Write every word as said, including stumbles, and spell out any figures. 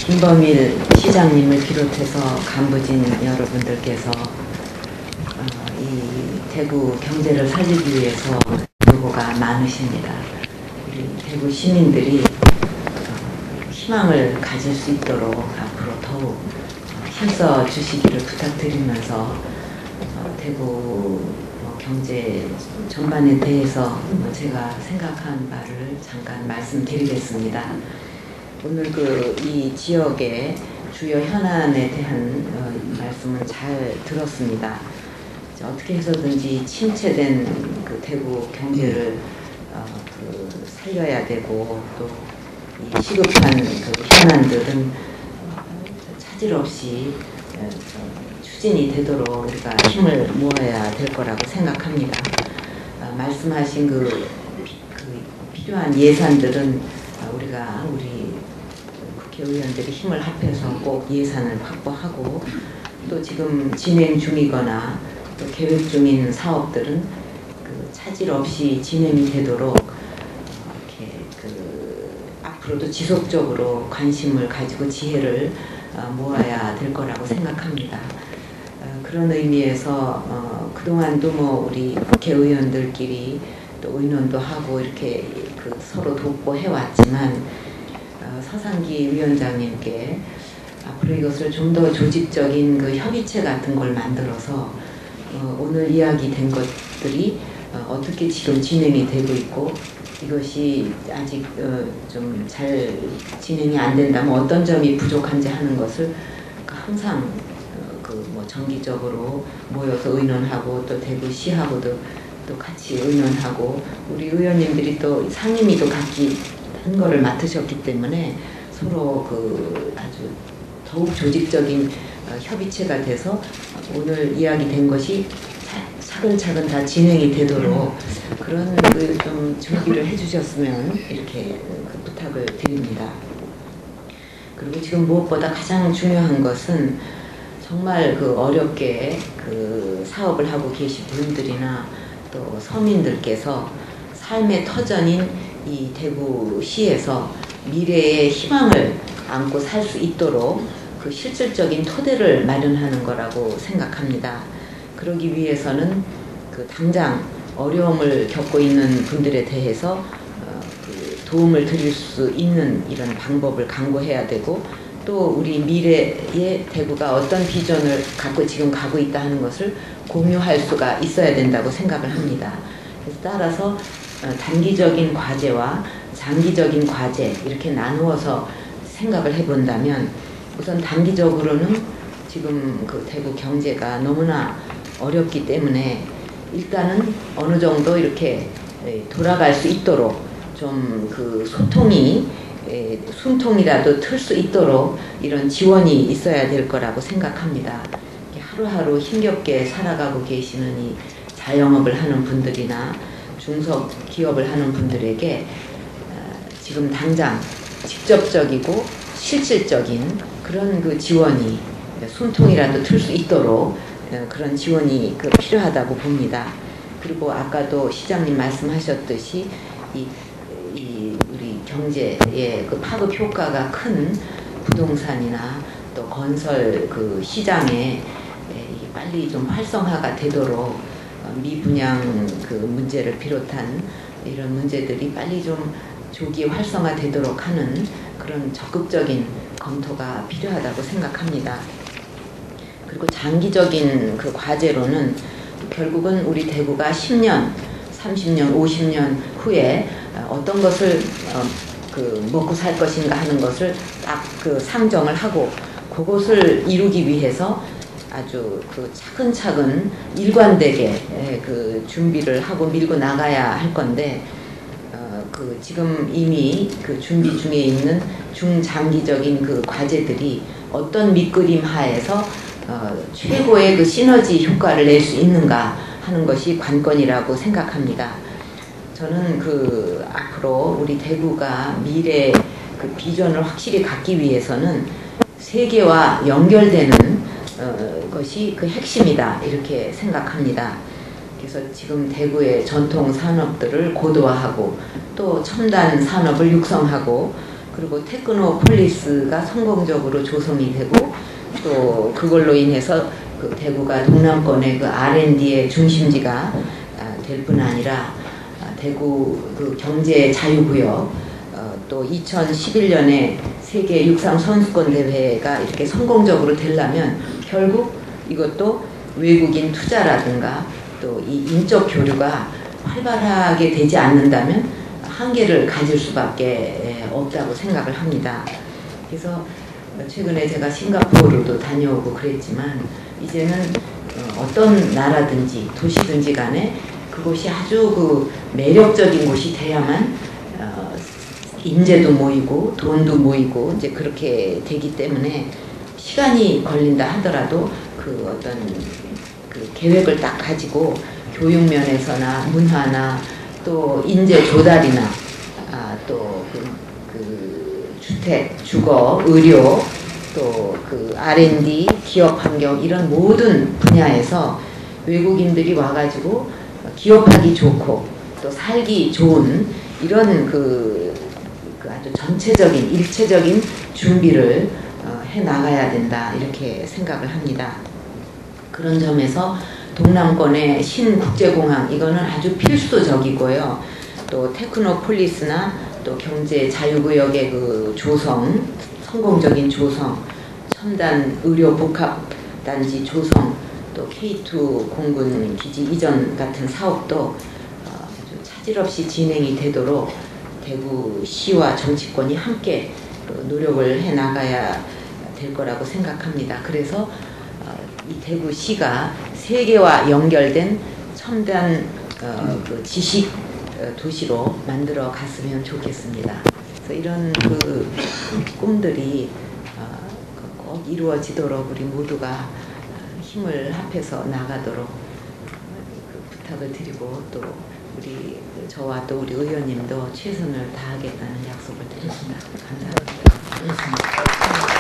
김범일 시장님을 비롯해서 간부진 여러분들께서 어, 이 대구 경제를 살리기 위해서 노고가 많으십니다. 우리 대구 시민들이 어, 희망을 가질 수 있도록 앞으로 더욱 힘써 주시기를 부탁드리면서 어, 대구 어, 경제 전반에 대해서 어, 제가 생각한 바를 잠깐 말씀드리겠습니다. 오늘 그 이 지역의 주요 현안에 대한 어, 말씀을 잘 들었습니다. 어떻게 해서든지 침체된 그 대구 경제를 어, 그 살려야 되고 또 이 시급한 그 현안들은 어, 차질 없이 어, 추진이 되도록 우리가 힘을 모아야 될 거라고 생각합니다. 어, 말씀하신 그, 그 필요한 예산들은 우리가 우리 국회의원들이 힘을 합해서 꼭 예산을 확보하고 또 지금 진행 중이거나 또 계획 중인 사업들은 그 차질 없이 진행이 되도록 이렇게 그 앞으로도 지속적으로 관심을 가지고 지혜를 모아야 될 거라고 생각합니다. 그런 의미에서 어 그동안도 뭐 우리 국회의원들끼리 또 의논도 하고 이렇게 그 서로 돕고 해왔지만 어 서상기 위원장님께 앞으로 이것을 좀 더 조직적인 그 협의체 같은 걸 만들어서 어 오늘 이야기된 것들이 어 어떻게 지금 진행이 되고 있고 이것이 아직 어 좀 잘 진행이 안 된다면 어떤 점이 부족한지 하는 것을 항상 어 그 뭐 정기적으로 모여서 의논하고 또 대구시하고도 또 같이 의논하고 우리 의원님들이 또 상임위도 각기 한 거를 맡으셨기 때문에 서로 그 아주 더욱 조직적인 협의체가 돼서 오늘 이야기된 것이 차근차근 다 진행이 되도록 그런 그 좀 준비를 해주셨으면 이렇게 그 부탁을 드립니다. 그리고 지금 무엇보다 가장 중요한 것은 정말 그 어렵게 그 사업을 하고 계신 분들이나 또 서민들께서 삶의 터전인 이 대구시에서 미래의 희망을 안고 살 수 있도록 그 실질적인 토대를 마련하는 거라고 생각합니다. 그러기 위해서는 그 당장 어려움을 겪고 있는 분들에 대해서 어 그 도움을 드릴 수 있는 이런 방법을 강구해야 되고 또 우리 미래의 대구가 어떤 비전을 갖고 지금 가고 있다 하는 것을 공유할 수가 있어야 된다고 생각을 합니다. 그래서 따라서 단기적인 과제와 장기적인 과제 이렇게 나누어서 생각을 해본다면 우선 단기적으로는 지금 그 대구 경제가 너무나 어렵기 때문에 일단은 어느 정도 이렇게 돌아갈 수 있도록 좀 그 소통이 숨통이라도 틀 수 있도록 이런 지원이 있어야 될 거라고 생각합니다. 하루하루 힘겹게 살아가고 계시는 이 자영업을 하는 분들이나 중소기업을 하는 분들에게 지금 당장 직접적이고 실질적인 그런 그 지원이 숨통이라도 틀 수 있도록 그런 지원이 그 필요하다고 봅니다. 그리고 아까도 시장님 말씀하셨듯이 이, 이 우리 경제의 그 파급 효과가 큰 부동산이나 또 건설 그 시장에 빨리 좀 활성화가 되도록 미분양 그 문제를 비롯한 이런 문제들이 빨리 좀 조기 활성화되도록 하는 그런 적극적인 검토가 필요하다고 생각합니다. 그리고 장기적인 그 과제로는 결국은 우리 대구가 십 년, 삼십 년, 오십 년 후에 어떤 것을 어 그 먹고 살 것인가 하는 것을 딱 그 상정을 하고 그것을 이루기 위해서 아주 그 차근차근 일관되게 그 준비를 하고 밀고 나가야 할 건데 어 그 지금 이미 그 준비 중에 있는 중장기적인 그 과제들이 어떤 밑그림 하에서 어 최고의 그 시너지 효과를 낼 수 있는가 하는 것이 관건이라고 생각합니다. 저는 그 앞으로 우리 대구가 미래 그 비전을 확실히 갖기 위해서는 세계와 연결되는 어, 것이 그 핵심이다 이렇게 생각합니다. 그래서 지금 대구의 전통 산업들을 고도화하고 또 첨단 산업을 육성하고 그리고 테크노폴리스가 성공적으로 조성이 되고 또 그걸로 인해서 그 대구가 동남권의 그 알앤디의 중심지가 될 뿐 아니라 대구 그 경제 자유구역 어, 또 이천십일 년에 세계 육상 선수권 대회가 이렇게 성공적으로 되려면 결국 이것도 외국인 투자라든가 또 이 인적 교류가 활발하게 되지 않는다면 한계를 가질 수밖에 없다고 생각을 합니다. 그래서 최근에 제가 싱가포르도 다녀오고 그랬지만 이제는 어떤 나라든지 도시든지 간에 그곳이 아주 그 매력적인 곳이 돼야만 어, 인재도 모이고 돈도 모이고 이제 그렇게 되기 때문에 시간이 걸린다 하더라도 그 어떤 그 계획을 딱 가지고 교육 면에서나 문화나 또 인재 조달이나 아, 또 그, 그 주택, 주거, 의료 또 그 알앤디, 기업 환경 이런 모든 분야에서 외국인들이 와가지고 기업하기 좋고 또 살기 좋은 이런 그, 그 아주 전체적인 일체적인 준비를 어, 해 나가야 된다 이렇게 생각을 합니다. 그런 점에서 동남권의 신국제공항 이거는 아주 필수적이고요. 또 테크노폴리스나 또 경제 자유구역의 그 조성, 성공적인 조성, 첨단 의료 복합 단지 조성, 또 케이 투 공군 기지 이전 같은 사업도 아주 차질 없이 진행이 되도록 대구시와 정치권이 함께 노력을 해 나가야 될 거라고 생각합니다. 그래서 이 대구시가 세계와 연결된 첨단 어, 그 지식 도시로 만들어 갔으면 좋겠습니다. 그래서 이런 그 꿈들이 어, 꼭 이루어지도록 우리 모두가 힘을 합해서 나가도록 그 부탁을 드리고 또 우리 저와 또 우리 의원님도 최선을 다하겠다는 약속을 드립니다. 감사합니다.